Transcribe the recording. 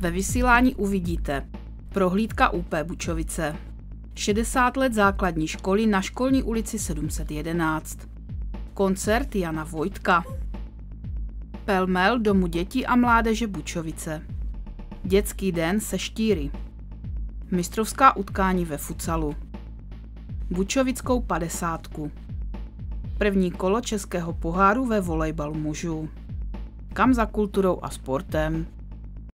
Ve vysílání uvidíte prohlídka UP Bučovice, 60 let základní školy na Školní ulici 711, koncert Jana Vojtka, pelmel Domu dětí a mládeže Bučovice, dětský den se štíry, mistrovská utkání ve futsalu, Bučovickou 50, první kolo českého poháru ve volejbalu mužů. Kam za kulturou a sportem?